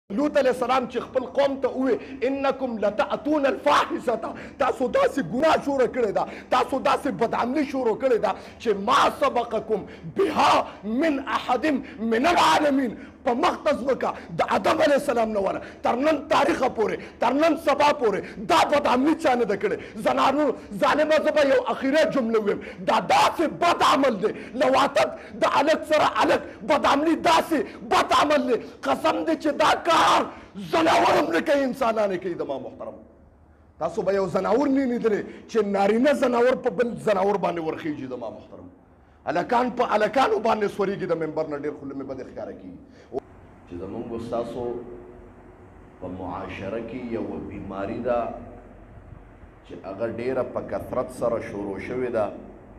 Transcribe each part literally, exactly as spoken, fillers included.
لوط علیہ السلام چې خپل قوم ته ووی انکم لتأتون الفاحشة تاسو داسې ګناه شروع کړې ده تاسو داسې بدعملي شروع کړې ده چې ما سبقکم بها من احد من العالمین په مختص وکړه د آدم علیه السلام نه ونه تر نن تاریخه پورې تر نن سبا پورې دا بدعملي چا نه ده کړې زنانو ظالمه زه به یو اخیره جمله ویم دا داسې بد عمل دی لواطت د هلک سره هلک بدعملي داسې بد عمل دی قسم دی چې دا کار زناور هم نه کوي انسانان یې کوي د ما محترم تاسو به یو زناور نه لیدلی چې نارینه زناور په بل زناور باندې ورخیږي د ما محترم هلکان په هلکانو باندې سورېږي د ممبر نه ډېر خو مې بدې ښکاره کېږي چې زمونږ ستاسو په معاشره کې یوه بیماري ده چې هغه ډېره په کثرت سره شروع شوې ده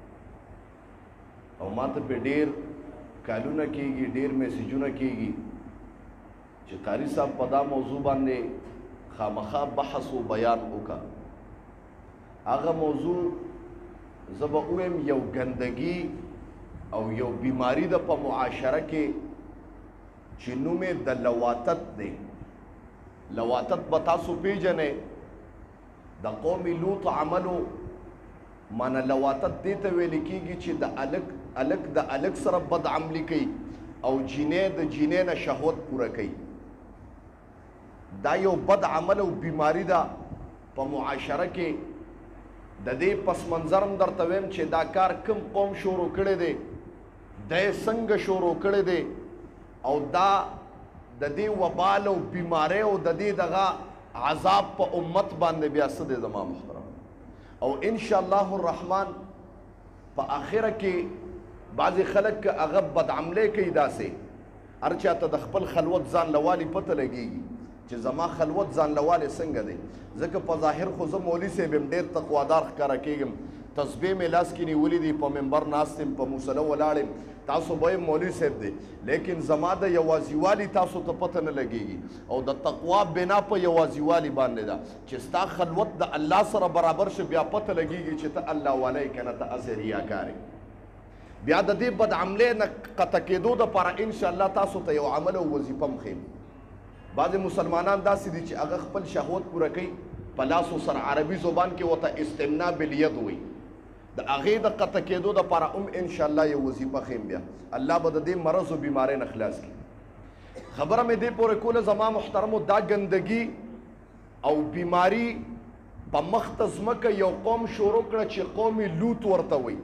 او ما ته پرې ډېر کالونه کېږي ډېر میسیجونه کېږي چې قاري صاحب په دا موضوع باندې خامخا بحث و بیان وکړه هغه موضوع زه به ووایم یو ګندګي او یو بیماری ده په معاشره کې چې نوم یې د لواطت دی لواطت به تاسو پیژنئ د قوم لوط عملو معنی لواطت دې ته ویل کېږي چې د الک الک د الک سره بد عملي کوي او جینۍ د جینۍ نه شهوت پوره کوي دا یو بد عمل او بیماری ده په معاشره کې د دې پس منظر هم درته ویم چې دا کار کوم قوم شروع کړی دی دی څنګه شروع کړی دی او دا د دې وبال او بیماری او د دې دغه عذاب په امت باندې بیا څه دی زما محترم او انشاءالله الرحمن په آخره کې بعضې خلک که هغه بدعملی کوي داسې هر چاته د خپل خلوت ځان لوالي پته لګېږي چې زما خلوت ځان لوالی څنګه دی ځکه په ظاهر خو زه مولي صاحب یم ډېر تقوادار ښکاره کېږم تسبیح مې لاس کې نیولي دي په ممبر ناست یم په مصله ولاړ یم تاسو به یم مولوي صاحب دی لیکن زما د یوازیوالي تاسو ته پته نه لګېږي او د تقوا بنا په یوازیوالي باندې ده چې ستا خلوت د الله سره برابر شي بیا پته لګېږي چې ته الله والی که نه ته هسې ریاکار یې بیا د دې بدعملۍ نه قطع کېدو دپاره انشاءالله تاسو ته یو عمل او وظیفه هم ښیم بعضې مسلمانان داسې دي چې هغه خپل شهوت پوره کوي په لاسو سره عربي زبان کې ورته استمنا بالید وایي د هغې د قطع کېدو دپاره هم انشاءالله یو وظیفه ښیم بیا الله به د دې مرض و بیمارۍ نه خلاص کړي خبره مې دې پورې کوله زما محترمو دا ګندګي او بیماري په مخ ته ځمکه یو قوم شروع کړه چې قوم لوط ورته وایي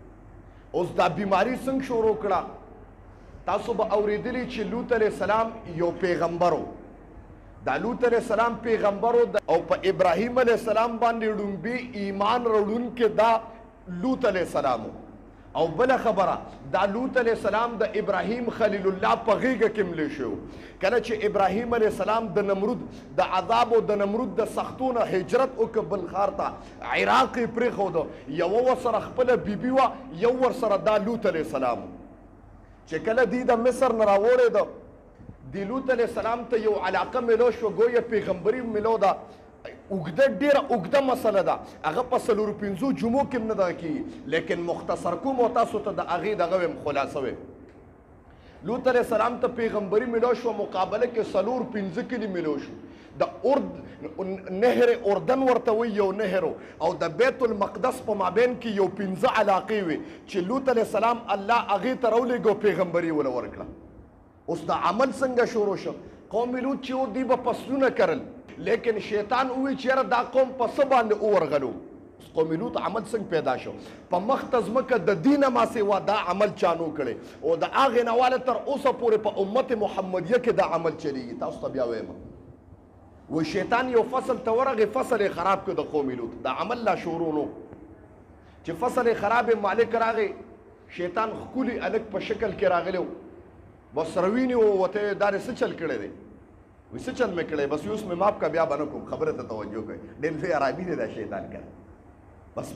اوس دا بیماري څنګه شروع کړه تاسو به اورېدلي چې لوط علیه السلام یو پیغمبر و دا لوط علیه السلام پیغمبر و او په ابراهیم علیه السلام باندې ړومبي ایمان راوړونکی دا لوط علیه السلام او بله خبره دا لوط علیه السلام د ابراهیم خلیل الله په غېږه کې مړی شو کله چې ابراهیم علیه السلام د نمرود د عذاب او د نمرود د سختو نه هجرت وکړ بل ښار ته عراق یې پرېښوده یوه ورسره خپله بیبي وه یو ورسره دا لوط علیه السلام چې کله دی د مصر نه راوړې ده د لوط علیه السلام ته یو علاقه میلو شوه گویه پیغمبري میلو ده اوږده ډېره اوږده مسله ده هغه په څلورو پنځو جمعو کې هم نه دغه کېږي لیکن مختصر کوم او تاسو ته د هغې دغه ویم خلاصه ویم لوط علیه السلام ته پیغمبري میلو شوه مقابله کې څلور پنځه کلي میلو شو د ارد نهر اردن ورته وایي یو نهر او د بیت المقدس په مابین کې یو پنځه علاقې وي چې لوط علیه السلام الله هغې ته راولېږه پیغمبري وله ورکړه اوس د عمل څنګه شروع شو قوم لوط چې و دوی به فصلونه کرل لیکن شیطان ووی چې یاره دا قوم په څه باندې وورغلو قوم لوط عمل څنګه پیدا شو په مخ ته ځمکه د دینه ما سوا دا عمل چانو کړی او د هغې نه واله تر اوسه پورې په امت محمدیه کې دا عمل چلیږي تاسو ته بیا وایم و شیطان یو فصل ته ورغی فصل یې خراب کړ د قوم لوط دا عمل لا شروع نو چې فصل یې خراب مالک راغی شیطان ښکلي هلک په شکل کې راغلی و بس روینې و ورته دا دې څه چل کړی دی وایي څه چل مې کړی بس اوس مې ماف که بیا به نه کوم خبره ته توجه کوئ ډېر لوی ارامي دی دا شیطان کړی بس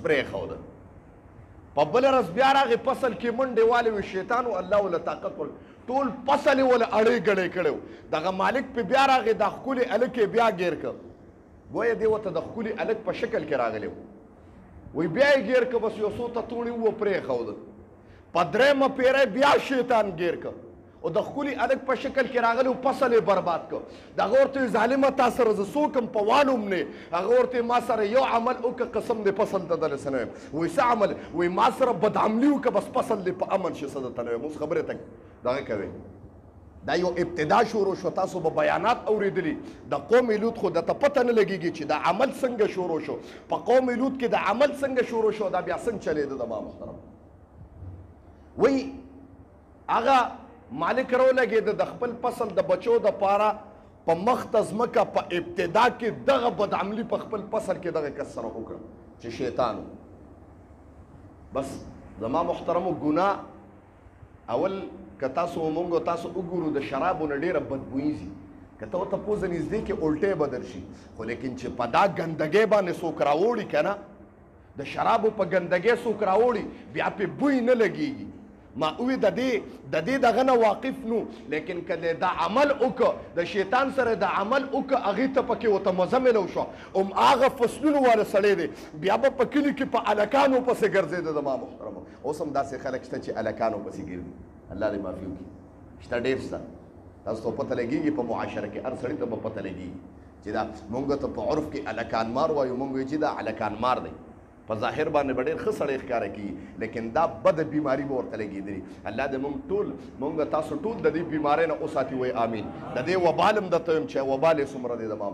پرېښوده په بله ورځ بیا راغی فصل کې منډې والې وي شیطان و الله وله طاقت ورکړ ټول فصل یې وله اړې ګړې کړی و دغه مالک پې بیا راغی دا ښکلي هلک یې بیا ګیر کړ گویه دې ورته د ښکلي هلک په شکل کې راغلی و وایي بیا یې ګیر کړ بس یو څو تتوڼې ووه پرېښوده په درېیمه پیره بیا شیطان ګیر کړ او د ښکلي هلک په شکل کې راغلی او فصل یې برباد کړ د هغه ورته وایي ظالمه تا سره زه څوک یم په والوم نه هغه ورته ما سره یو عمل وکړه قسم دې فصل ته دلسه نه یم وایي څه عمل وایي ما سره بدعملي وکړه بس فصل دې په امن شي څه درته نه یم اوس خبرې ته دغه کوي دا یو ابتدا شروع شو تاسو به بیانات اوریدلی د قوم لوط خو درته پته نه لګېږي چې دا عمل څنګه شروع شو په قوم لوط کې د عمل څنګه شروع شو دا بیا څنګه چلېده د ما محترم وایي هغه مالک راولګېده د خپل فصل د بچو دپاره په مخ ته ځمکه په ابتدا کې دغه بدعملي په خپل فصل کې دغه کس سره وکړه چې شیطان بس زما محترمو ګناه اول که تاسو مونږ تاسو وګورو د شرابو نه ډېره بدبویي ځي که ته ورته پوزه نږدې کې الټۍ به درشي خو لیکن چې په دا ګندګۍ باندې څوک راوړي که نه د شرابو په ګندګۍ څوک راوړي بیا پې بوی نه لګېږي ما وی د دې د دې دغه نه واقف نو لیکن کله دا عمل وکړه د شیطان سره د عمل وکړه هغې ته پکې ورته مزه میلو شو هم هغه فصلونو والا سړی دی بیا به په کلي کې په هلکانو پسې ګرځېده زما محترمو اوس هم داسې خلک شته چې هلکانو پسې ګرځي الله دې معافي وکړي شته ډېر شته تاسو ته پته لګېږي په معاشره کې هر سړي ته به پته لګېږي چې دا مونږ ته په عرف کې هلکان مار وایو مونږ وایو چې دا هلکان مار دی په ظاهر باندې به ډېر ښه سړی ښکاره کېږي لیکن دا بده بیماري به ورته لګېدلي الله دې مونږ ټول مونږ تاسو ټول د دې بیمارۍ نه وساتي وایي امین د دې وبال هم درته وایم چې وبال یې څومره دی زما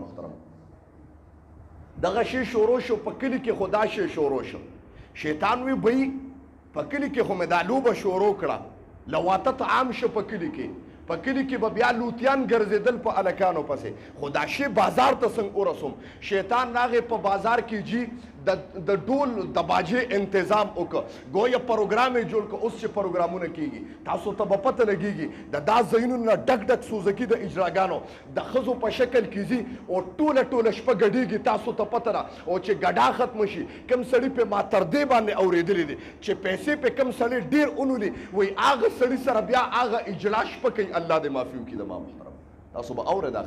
محترم دغه شی شروع شو په کلي کې خو دا شی شروع شو شیطان وی بی په کلي کې خو مې دا لوبه شروع کړه لواطت عام شو په کلي کې په کلي کې به بیا لوتیان ګرځېدل په هلکانو پسې خو دا شی بازار ته څنګه ورسوم شیطان راغی په بازار کې جي د ډول د باجې انتظام وکړه ګویا پروګرام یې جوړ کړه اوس چې پروګرامونه کېږي تاسو ته به پته لګېږي د دا ځایونو نه ډک ډک سوزکي د اجراګانو د ښځو په شکل کې ځي او ټوله ټوله شپه ګډېږي تاسو ته پته ده او چې ګډا ختمه شي کوم سړي پې ما تر دې باندې اورېدلی دي چې پیسې پې کوم سړي ډېر اونولي وایي هغه سړي سره بیا هغه اجلا شپه کوي الله دې معافي وکړي زما محترم تاسو به اورئ دا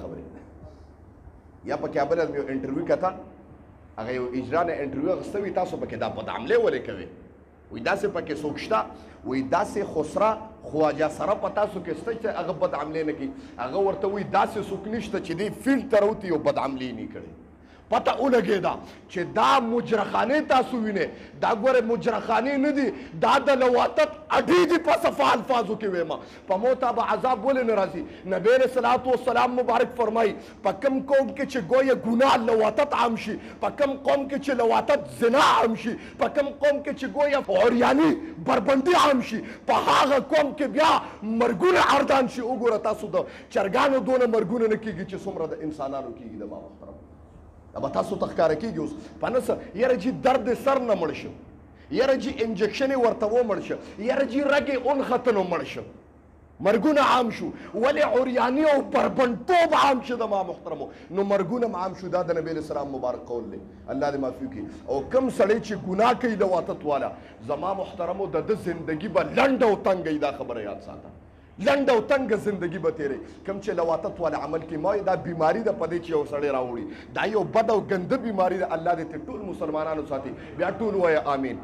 خبرې یا په کابل مې یو انټرویو کته هغه یو اجرا نه انټرویو اخیسته وي تاسو پکې دا بدعملۍ ولې کوئ وایي داسې پکې څوک شته وایي داسې خسره خواجه سره په تاسو کې شته چې هغه بدعملۍ نه کوي هغه ورته وایي داسې څوک نشته چې دې فیلډ ته راوتي او بدعملۍ نه کړې پته ولګېده چې دا مجرخانې تاسو وینئ دا ګوره مجرخانې نه دي دا د لواطت اډې دي په صفا الفاظو کې ویمه په موته به عذاب ولې نه راځي نبی علیه صلات وسلام مبارک فرمایي په کوم قوم کې چې ګویه ګناه لواطت عام شي په کوم قوم کې چې لواطت زنا عام شي په کوم قوم کې چې ګویه عریاني بربندي عام شي په هغه قوم کې بیا مرګونه اردان شي وګوره تاسو د چرګانو دونه مرګونه نه کېږي چې څومره د انسانانو کېږي د ما محترم ابا تاسو ته ښکاره کېږي اوس په نه څه یاره جي درد سر نه مړ شو یاره جي انجکشن یې ورته ومړ شه یاره جي رګ یې اونختن مړ شه مرګونه عام شو ولې عریاني او بربنډتوب عام شو د ما محترمو نو مرګونه هم عام شو دا د نبي علیه السلام مبارک قول دی الله دې معافي وکړي او کوم سړی چې ګناه کوي لواطت والا زما محترمو د ده زندګي به لنډ او تنګ وي دا خبره یاد ساته لنډ او تنګه زندگی به تیرې کوم چې لواطت والا عمل کې ما دا بیماری ده په دې چې یو سړی راوړي دا یو بد او ګنده بیماری ده الله دې ټول مسلمانانو ساتي بیا ټول وایه آمین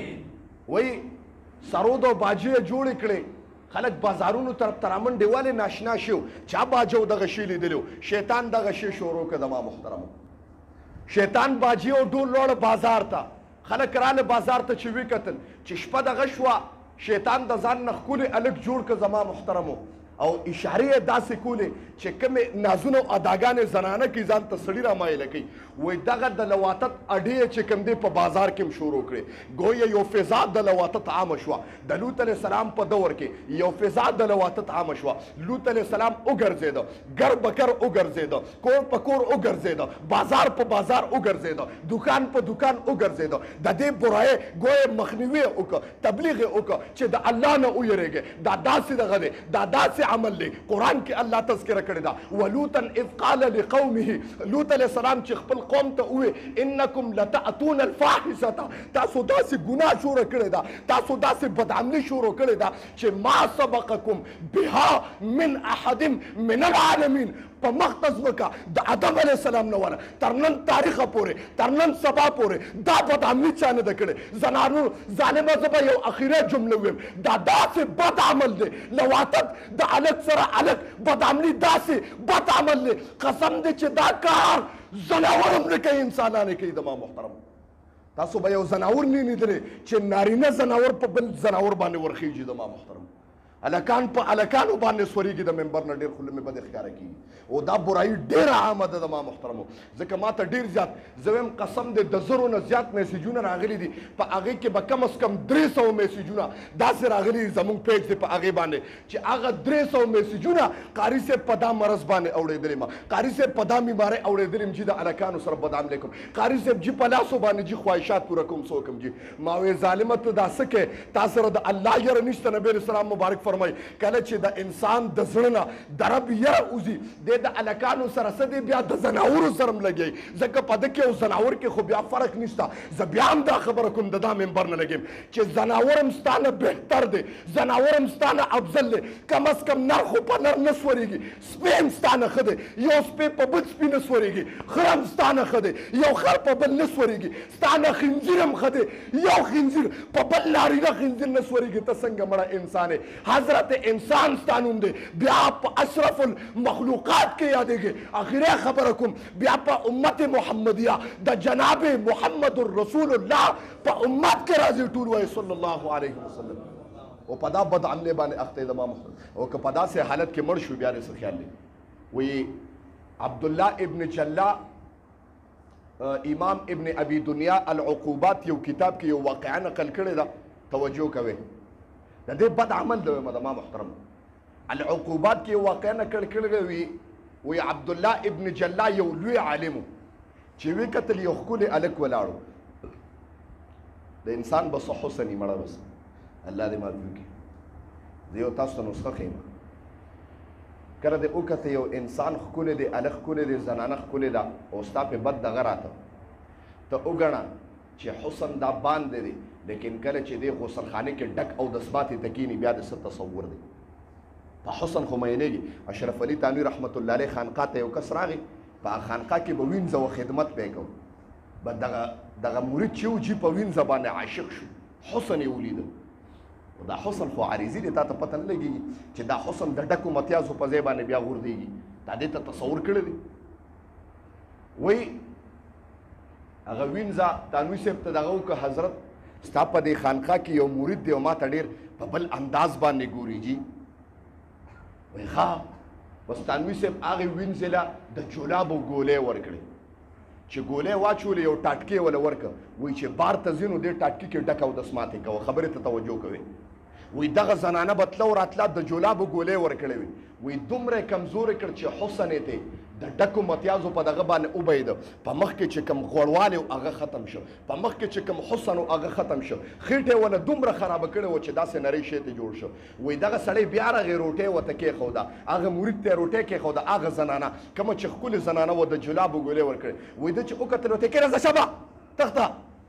وایي سرود او باجې جوړې کړې خلک بازارونو طرف ته رامنډې والې ناشنا شو چا باجه او دغه شی لیدلی شیطان دغه شی شروع کړه زما محترمو شیطان باجې او ډول وړه بازار ته خلک راله بازار ته چې وکتل چې شپه دغه شوه شیطان د ځان نه ښکلې هلک جوړ که زما محترمو او اشارې یې داسې کولې چې کومې نازونه او اداګانې زنانه کې ځان ته سړي رامایله کوي وایي دغه د لواطت اډې چې کوم دی په بازار کې هم شروع کړې ګویا یو فضا د لواطت عامه شوه د لوط علیه السلام په دور کې یو فضا د لواطت عامه شوه لوط علیه السلام وګرځېده ګر بکر وګرځېده کور په کور وګرځېده بازار په بازار وګرځېده دکان په دکان وګرځېده د دې برایې ګویا مخنیوي یې وکړه تبلیغ یې وکړه چې د الله نه ویریږئ دا داسې دغه دی دا داسې عمل دی قرآن کې الله تذکره کړې ده ولوطا اذ قال لقومه لوط علیه السلام چې خپل قوم ته وویل انکم لتأتون الفاحشة تاسو داسې ګناه شروع کړې ده تاسو داسې بدعملي شروع کړې ده چې ما سبقکم بها من احد من العالمین په مختص مکه د آدم علیه السلام نه والا تر نن تاریخه پورې تر نن سبا پورې دا بدعملي چا نه ده کړې. زنانو ظالمه زه به یو اخیره جمله ویم، دا داسې بد عمل دی لواطت د هلک سره هلک بدعملي داسې بد عمل دی، قسم دی چې دا کار زناور هم نه کوي، انسانان یې کوي. زما محترم تاسو به یو زناور نه لیدلی چې نارینه زناور په بل زناور باندې ورخیږي. زما محترم هلکان په هلکانو باندې سورېږي د ممبر نه ډېر خولې مې بدې ښکاره کېږي او دا برایي ډېره عامه ده. زما محترمو ځکه ما ته ډېر زیات زه وایم قسم دی د زرو نه زیات میسیجونه راغلي دي، په هغې کې به کم از کم درې سوه میسیجونه داسې راغلي دي زموږ پیج دی په هغې باندې چې هغه درې سوه میسیجونه قاري صاحب په دا مرض باندې اوړېدلی ما، قاري صاحب په دا بیمارۍ اوړېدلی م چې د هلکانو سره بدعملي کوم، قاري صاحب جي په لاسو باندې جي خواهشات پوره کوم څه وکړم جي. ما ویې ظالمه ته دا څه کوې، تا سره د الله یره نشته. نبي علیه السلام مبارک فرمایي کله چې د انسان د زړه نه د رب یره وځي دی د هلکانو سره څه دی بیا د زناورو سره هم لګوي، ځکه په ده کې او زناور کې خو بیا فرق نشته. زه بیا هم دا خبره کوم د دا ممبر نه لګیم چې زناور هم ستا نه بهتر دی، زناور هم ستا نه افضل دی. کم از کم نر خو په نر نه سورېږي، سپی هم ستا نه ښه دی، یو سپی په بل سپي نه سورېږي، خر هم ستا نه ښه دی، یو خر په بل نه سورېږي، ستا نه خنزیر هم ښه دی، یو خنزیر په بل نارینه خنزیر نه سورېږي. ته څنګه مړه انسان یې، حضرت انسان ستا نوم دی، بیا په اشرف المخلوقات کې یادېږي. اخره خبره کوم بیا په امت محمدیه د جناب محمد رسول الله په امت کې راځي ټول وایي صلی الله علیه وسلم او په دا بد عملې باندې اخته د ما محمد او که په داسې حالت کې مړ شو بیا دې څه خیال دی. وایي عبدالله ابن جلا امام ابن ابي دنیا العقوبات یو کتاب کې یو واقعه نقل کړې ده، توجه کوئ د دې بد عمل دی. ما محترم العقوبات کې واقعا نقل کړی وي وی عبدالله ابن جلا یو لوی عالم چې وی کتل یو ښکلی هلک ولاړو، د انسان به څه حسن یې مړه بس الله دې معافي وکړي. زه یو تاسو ته نسخه ښیم، کله دې وکته یو انسان ښکلی دی، هلک ښکلی دی، زنانه ښکلې ده او ستا پې بد دغه راته ته وګڼه چې حسن دا باندې دی، لیکن کله چې دې غسلخانه کې ډک او دسماتې ته کښېني بیا د څه تصور دی. په حسن خو میینېږي. اشرف علي تانوي رحمت الله علیه خانقاه ته یو کس راغی، په هغه خانقاه کې به وینځه و خدمت به یې کوو، به دغه دغه مرید چې و جي په وینځه باندې عاشق شو، حسن یې ولیده. دا حسن خو عریضي دی، تا ته پته نه لګېږي چې دا حسن د ډکو متیازو په ځای باندې بیا غورځېږي. تا دې ته تصور کړی دی. وایي هغه وینځه تانوي صاحب ته دغه وکړه حضرت ستا په دې خانقاه کې یو مرید دی او ما ته ډېر په بل انداز باندې ګوري جي. وایي ښه بس تانوي صاحب هغې وینځې له د جلابو ګولۍ ورکړې چې ګولۍ واچولې یو ټاټکې وله ورکړه. وایي چې بار ته ځي نو دې ټاټکي کې ډک او دسماتې کوه، خبرې ته توجه کوئ. وایي دغه زنانه به تله او راتله د جلابو ګولۍ ورکړې وي. وایي دومره یې کمزورې کړ چې حسن یې دی د ډکو متیازو په دغه باندې وبهیده، په مخ کې چې کوم غوړوالی و هغه ختم شو، په مخ کې چې کوم حسن و هغه ختم شو، خېټه یې ونه دومره خرابه کړې وه چې داسې نری شی ته جوړ شو. وایي دغه سړی بیا راغی روټۍ ورته کېښوده، هغه مرید ته یې روټۍ کېښوده، هغه زنانه کومه چې ښکلې زنانه وه د جلابو ګولۍ ورکړې. وایي ده چې وکتل ورته کې راځه شبه تخته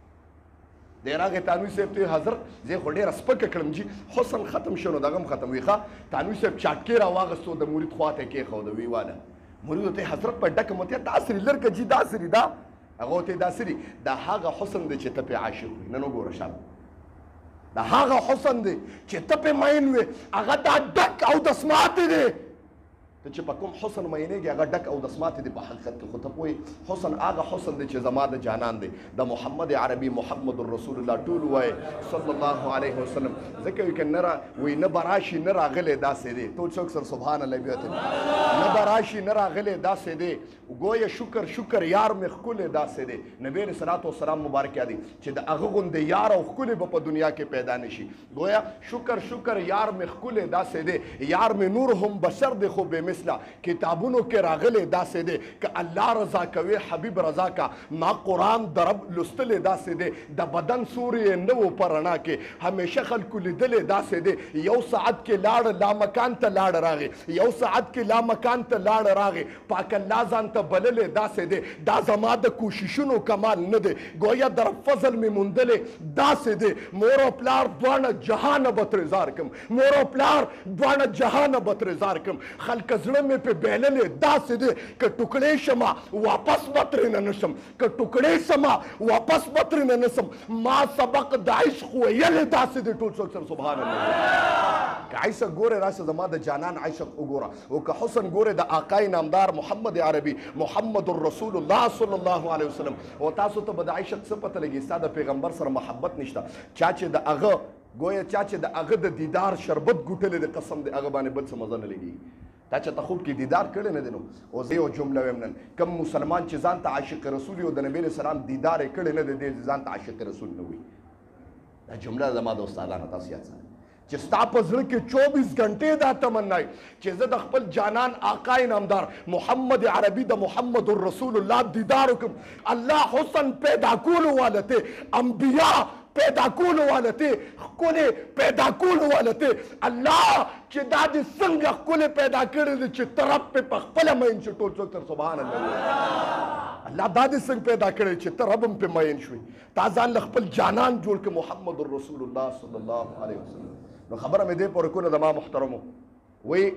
دی راغی تانوي صاحب ته حضرت زه خو ډېره سپکه کړم جي حسن ختم شو نو دغه هم ختم. وي ښه تانوي صاحب چاټکې راواغستو د مرید خوا ته یې کېښوده. وی واله مرید ته حضرت په ډکه متیا داسې لرګه جي داسې دا هغه ته داسې دا هغه حسن دی چې ته پې عاشق وي. نن وګوره شابه دا هغه حسن دی چې ته پې مین وې، هغه دا ډک او دسماتې دی. ته چې په کوم حسن مینېږي هغه ډک او دسماتې دی په حقیقت کې. خو ته پوهې حسن هغه حسن دی چې زما د جانان دی، د محمد عربي محمد رسول الله ټول وایي صلی الله علیه وسلم. ځکه وایي که نه را وایي نه به راشي نه راغلی داسې دی. ټول څوک سره سبحان الله بیا نه به راشي نه راغلی داسې دی. ګویا شکر شکر یار مې ښکلی داسې دی. نبي علیه صلات وسلام مبارک یادي چې د هغه غوندې یار او ښکلی به په دنیا کې پیدا نه شي. گویا شکر شکر یار مې ښکلی داسې دی، یار مې نور هم بشر دی خو بې مثله. کتابونو کې راغلی داسې دی که الله رضا کوي حبیب رضا کا. ما قرآن د رب لوستلی داسې دی، د بدن سوري یې نه و په رڼا کې، همیشه خلکو لیدلی داسې دی. یو ساعت کې لاړ لامکان ته لاړ راغی، یو ساعت کې لامکان ته لاړ راغی، پاک الله ځان ته بللی داسې دی. دا زما د کوششونو کمال نه دی، گویا در فضل مې موندلی داسې دی. مور او پلار دواړه جهانه به ترې زار کړم، مور او پلار دواړه جهانه به ترې زار کړم. خلک زړه مې په بیللې داسې دی که ټوکړې شمه واپس به ترېنه نه شم که ټوکړې شمه واپس به ترېنه نه شم ما سبق د عشق ویلې داسې دی ټول څوک سره سبحان الله که عشق ګورې راشه زما د جانان عشق وګوره او که حسن ګورې د آقای نامدار محمد عربي محمد رسول الله صلی الله علیه وسلم او تاسو ته به د عشق څه پته لګي ستا د پیغمبر سره محبت نشته چا چې د هغه گویا چا چې د هغه د دیدار شربت ګوټلې د قسم د هغه باندې بل څه مزه نه لګي تا چې ته خوب کې دیدار کړی نه دی نو او زه یو جمله وایم نن کم مسلمان چې ځان ته عاشق رسول وي او د نبي علیه السلام دیدار یې کړی نه دی دی ځان ته عاشق رسول نه وي دا جمله زما د استادانو تاسو یاد ساتئ چې ستا په زړه کې چوبیس घंटे دا تمنا وي چې زه د خپل جانان آقای نامدار محمد عربي د محمد رسول الله دیدار وکړم الله حسن پیدا کولو والا ته انبیا پیدا کولو والا ته ښکلې پیدا کولو والا ته الله چې دا دې څنګه ښکلې پیدا کړی دی چې ته رب پې په خپله مین شو ټول څوک تر سبحان الله الله دا دې څنګه پیدا کړی چې ته رب هم پې مین شوې تا ځان له خپل جانان جوړ کړه محمد رسول الله صلی الله علیه وسلم نو خبره مې دې پورې کوله زما محترمو وی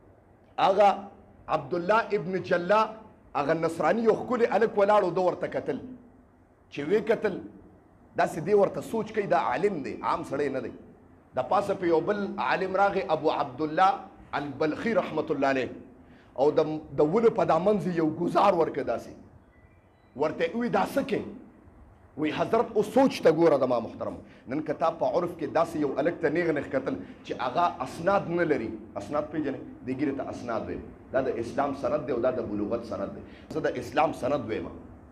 هغه عبدالله ابن جلا هغه نصراني یو ښکلې هلک ولاړ و ده ورته کتل چې وی کتل داسې دی ورته سوچ کوي دا عالم دی عام سړی نه دی د پاسه په یو بل عالم راغی ابو عبدالله البلخي رحمت الله علیه او د ونو په دا منځ یو ګزار ورکړه داسې ورته وی دا څه کې وی حضرت او سوچ ته ګوره د ما محترم نن کتاب په عرف کې داسې یو الک ته نیغ نیغ کتل چې هغه اسناد نه لري اسناد پیژنې دې ګیرې ته اسناد ویم دا د اسلام سند دی او دا د بلوغت سند دی زه د اسلام سند ویم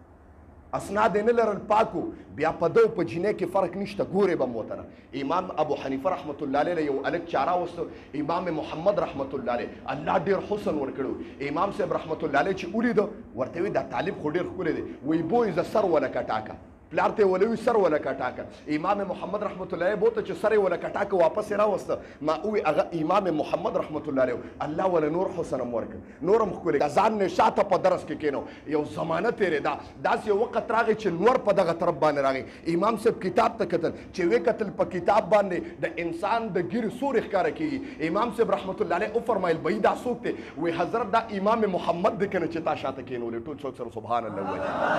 اسناد نه لرل پاکو بیا په دو په جینې کې فرق نشته ګورې به موتره امام ابو حنیفه رحمت الله علیه یو الک چاره وستو امام محمد رحمت الله علیه الله ډیر حسن ورکړو امام صاحب رحمت الله علیه چې ولیدو ورته وی دا طالب خو ډیر ښکلی دی وی بوی ز سر ولا کټاکه پلار ته ولوي سر ولا کټاکه امام محمد رحمت الله علیه بوته چې سر ولا کټاکه واپس راوسته ما وی هغه امام محمد رحمت الله علیه الله ولا نور حسن ورک نورم ښکلی ځان نه شاته په درس کې کینو یو زمانه تیرې دا داسې یو وخت راغی چې نور په دغه طرف باندې راغی امام صاحب کتاب ته کتل چې وی کتل په کتاب باندې د انسان د ګیرې سورې ښکاره کېږي امام صاحب رحمت الله علیه وفرمایل بهي دا څوک دی وی حضرت دا امام محمد دی که نه چې تا شاته کېنولې ټول څوک سره سبحان الله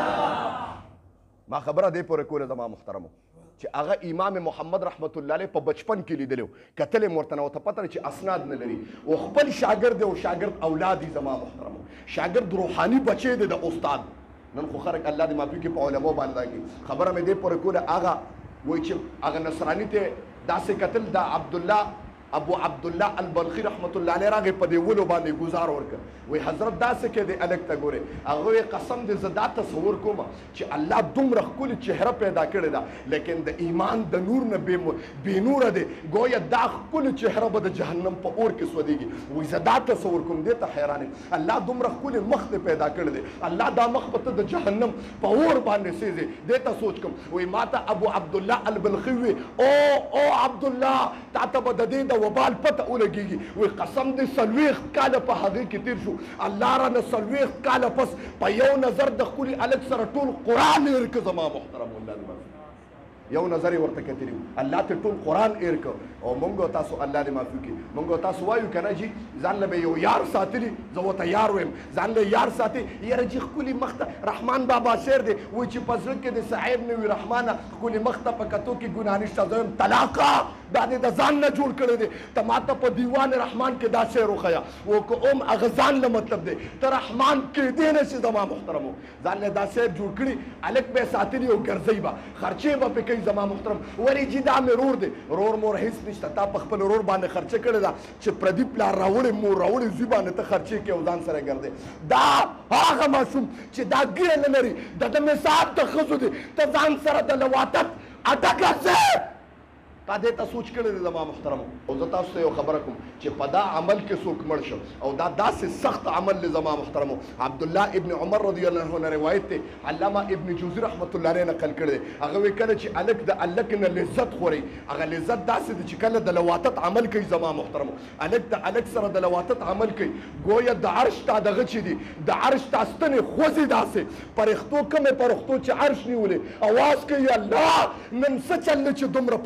وایي ما خبره دې پورې کوله زما محترمو چې هغه امام محمد رحمت الله علیه په بچپن کې لیدلی و کتل یې ورته نه ورته پته چې اسناد نه لري او خپل شاګرد دی او شاګرد اولاد یې زما محترمو شاګرد روحاني بچی دی د استاد نن خو خلک الله دې معافي کړي په علماو باندې دا کړي خبره مې دې پورې کوله هغه وایي چې هغه نصراني ته داسې کتل د عبدالله ابو عبدالله البلخي رحمت الله علیه راغی په دې ولو باندې ګزار ورکړ وی حضرت داسې کې دی الک ته ګورې هغه قسم دې زه دا تصور کوم چې الله دومره ښکلې چهره پیدا کړې ده لیکن د ایمان د نور نه بې نوره دی ګویا دا ښکلې چهره به د جهنم په اور کې سوځېږي وی زه دا تصور کوم دې ته حیران یم الله دومره ښکلې مخ دې پیدا کړی دی الله دا مخ به ته د جهنم په اور باندې سېځې دې ته سوچ کوم وی ما ته ابو عبدالله البلخي وی او او عبدالله تا ته به د دې د وبال پته ولګېږي وی قسم دې څلوېښت کاله په هغې کې تېر شو الله رانه څلوېښت کاله پس په یو نظر د ښکلي هلک سره ټول قرآن هېر که زما محترم الله دې یو نظر یې ورته کتلي و الله ته ټول قرآن هېر که او مونږ تاسو الله دې معافي کړي مونږ تاسو وایو که نه جي ځان له به یو یار ساتلي زه ورته یار ویم ځان له یار ساتي یاره جي ښکلي مخ ته رحمان بابا شعر دی وایي چې په زړه کې د صاحب نه وي رحمانه ښکلي مخ ته په کتو کې ګناه نشته زه وایم طلاقه دا دې د ځان نه جوړ کړی دی ته ما ته په دیوان رحمان کې دا شعر وښیه و که ام هغه ځان له مطلب دی ته رحمان کېدی نه شي زما محترمو ځان له دا شعر جوړ کړي هلک به یې ساتلي او ګرځوي به خرچې به پې کوي زما محترم ولې جي دا مې رور دی رور مور هېڅ نشته تا په خپل رور باندې خرچه کړې ده چې پردي پلار راوړې مور راوړې زوی باندې ته خرچې کوې او ځان سره ګرځې دا هغه ماشوم چې دا ګیره نه لري د ده مثال د ښځو دی ته ځان سره د لواطت اټکه ځې تا دې ته سوچ کړی دی زما محترمو او زه تاسو ته یو خبره کوم چې په دا عمل کې څوک مړ شو او دا داسې سخت عمل دی زما محترمو عبدالله ابن عمر رضی الله عنه نه روایت دی علامه ابن جوزي رحمت الله علیه نقل کړی دی هغه وایي کله چې هلک د هلک نه لذت خوري هغه لذت داسې دی چې کله د لواطت عمل کوي زما محترمو هلک د هلک سره د لواطت عمل کوي گویا د عرش تا دغه چې دي د عرش تا ستنې خوځي داسې پرښتو کمې پرښتو چې عرش نیولې اواز کوي الله نن څه چل چې دومره په قهر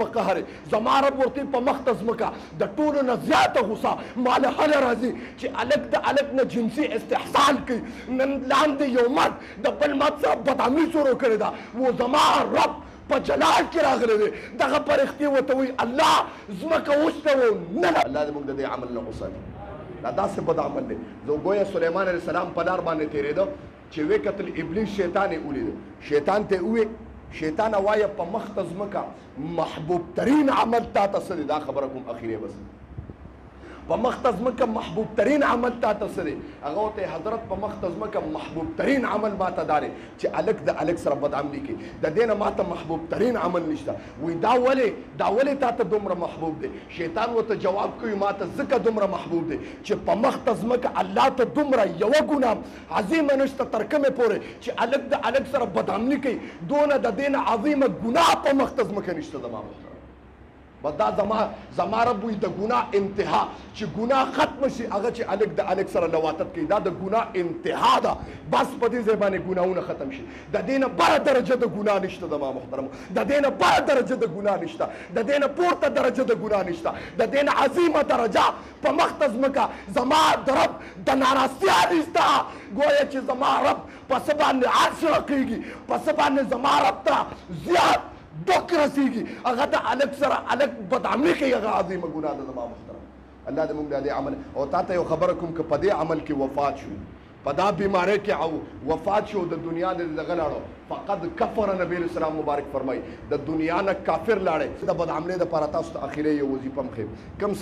زما رب ورته په مخ ته ځمکه د ټولو نه زیاته غوسه ماله هله راځي چې هلک د هلک نه جنسي استحسان کوي نن لاندې یو مرد د بل مرد سره بدعملي شروع کړې ده و زما رب په جلال کې راغلی دی دغه فرښتې ورته وایي الله ځمکه وشته و نه الله دې موږ د دې عمل نه وساتي دا داسې بد عمل دی زه ګویا سلیمان علیه السلام په لار باندې تېرېده چې ویې کتل ابلیس شیطان یې ولیده شیطان ته یې وویې شیطانه وایه په مخ ته ځمکه محبوب ترین عمل تا ته څه دی دا خبره کوم اخیری بس په مخ ته ځمکه محبوب ترین عمل تا ته څه دی هغه ورته حضرت په مخ ته ځمکه محبوب ترین عمل ما ته دا دی چې هلک د هلک سره بدعملي کوي د دې نه ما ته محبوب ترین عمل نشته وایي دا ولې دا ولې تا ته دومره محبوب دی شیطان ورته جواب کوي ما ته ځکه دومره محبوب دی چې په مخ ته ځمکه الله ته دومره یوه ګناه عظیمه نشته تر کومې پورې چې هلک د هلک سره بدعملي کوي دونه د دې نه عظیمه ګناه په مخ ته ځمکه نشته زما محترم بس دا زما زما رب وایي د ګناه انتها چې ګناه ختمه شي هغه چې هلک د هلک سره لواطت کوي دا د ګناه انتها ده بس په دې ځای باندې ګناهونه ختم شي د دې نه بره درجه د ګناه نشته زما محترم د دې نه بره درجه د ګناه نشته د دې نه پورته درجه د ګناه نشته د دې نه عظیمه درجه په مخ ته ځمکه زما د رب د ناراستیا نشته ګویا چې زما رب په څه باندې عرش رقیږي په څه باندې زما رب ته زیات دوک رسیږي هغه د هلک سره هلک بدعملي کوي هغه عظیمه ګناه ده زما محترم الله دې موږ د دې عمل او تا ته یو خبره کوم که په دې عمل کې وفات شو په دا بیمارۍ کې وفات شو د دنیا د دغه لاړو فقد کفر نبی اسلام مبارک فرمایي د دنیا نه کافر لاړی د بدعملۍ دپاره تاسو ته اخري یو وظیفه هم ښیم کوم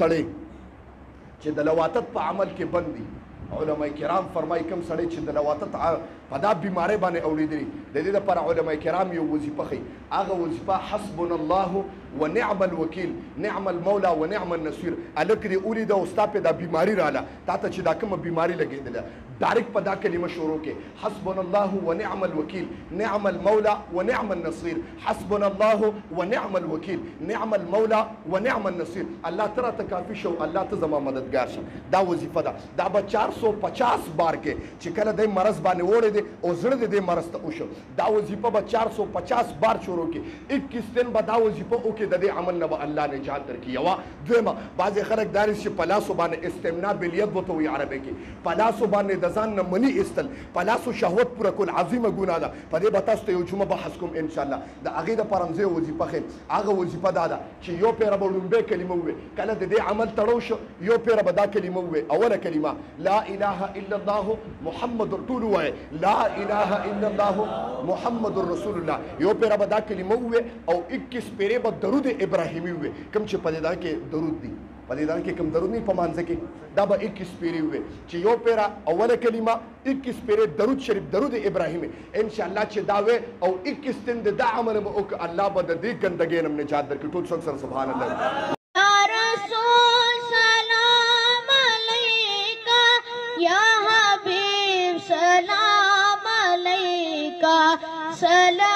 سړی چې د لواطت په عمل کې بند دي علماء کرام فرمایي کوم سړی چې د لواطت په دا بیمارۍ باندې اورېدلي د دې دپاره علماء کرام یو وظیفه ښیي هغه وظیفه حسبنا الله ونعم الوکیل نعم المولا ونعم النصير هلک دې ولیده او ستا پې دا بیماري راله تا ته چې دا کومه بیماري لګېدله ډایرکټ په دا کلمه شروع کې حسبنا الله ونعم الوکیل نعم المولا ونعم النصير حسبنا الله ونعم الوکیل نعم المولا ونعم النصير الله ته راته کافي شو الله ته زما مددګار شه دا وظیفه ده دا به چار سو پچاس بار کې چې کله دی مرض باندې وړی دی او زړه د دې مرض ته وشو دا وظیفه به چار سو پچاس بار شروع کې اکیس دن به دا وظیفه وکړي د دې عمل نه به الله نجات درکړي یوه دویمه بعضې خلک دا چې په لاسو باندې استمنا بالید ورته وایي عربۍ کې په لاسو باندې د ځان نه مني ایستل په لاسو شهوت پوره کول عظیمه ګناه ده په دې به تاسو ته یو جمعه بحث کوم انشاءالله د هغې دپاره هم زه یو وظیفه ښیم هغه وظیفه دا ده چې یو پیره به لومبۍ کلمه ووایې کله د دې عمل تړو شو یو پیره به دا کلمه ووایې اوله کلمه لا اله الا الله محمد ټول ووایې لا اله الا الله محمد رسول الله یو پیره به دا کلمه ووایې او اکیس پیرې به درود ابراهیمي ووایې کوم چې په دې دا کې درود دي په دې دا کې کوم درود نه په مانځه کې دا به اکیس پیرې ووایې چې یو پیره اوله کلمه اکیس پیرې درود شریف درود ابراهیمي انشاءالله چې دا وې او اکیس دن د دا عمل به وکړه الله به د دې ګندګۍ نه نجات درکړي ټول څوک سره سبحان الله یا حبیب سلام علیکہ سلام